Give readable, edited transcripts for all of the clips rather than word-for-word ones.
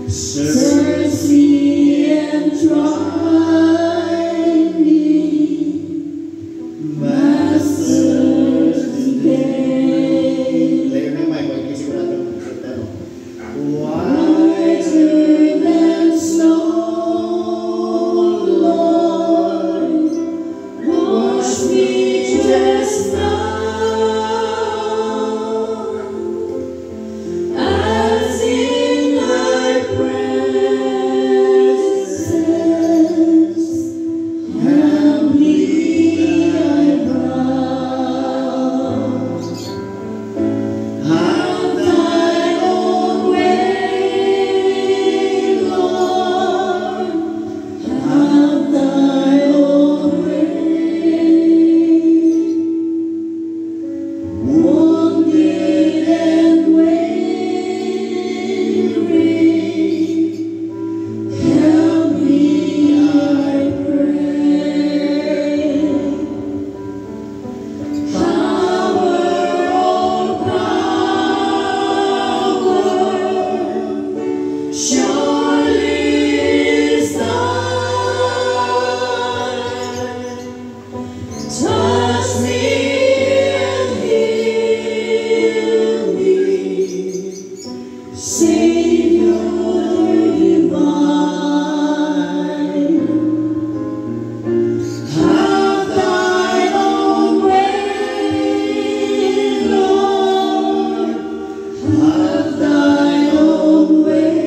Search me and try me, Master, today. Whiter than snow, Lord, wash me just now, as in thy presence, humbly I bow. Have thy own way, Lord, have thy own way. Wounded and weary, help me, I pray. Power, all power, surely is thine. Touch me and heal me, Savior divine. Have thine own way, Lord, have thine own way.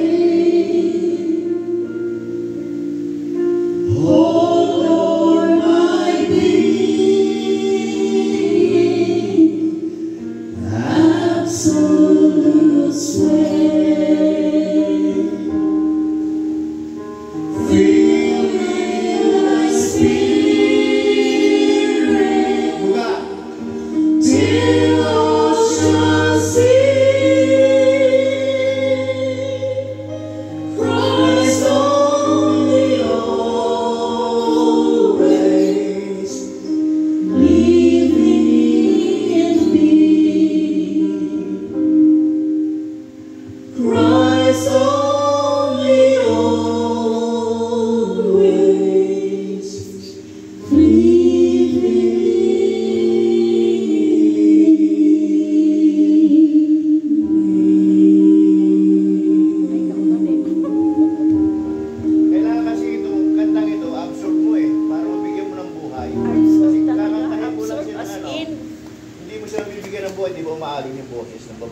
Oh Lord, my being, absolute sway. Fill me with thy spirit, till all shall see Christ only always, living in me. Christ only always, Kailangan kasi itong kantang ito, absorb mo para mabigyan mo ng buhay. Absorb Kasi talaga, kakantahin mo lang absorb siya as ng in. hindi mo siya bibigyan ng buhay, di ba umaalon yung boses ng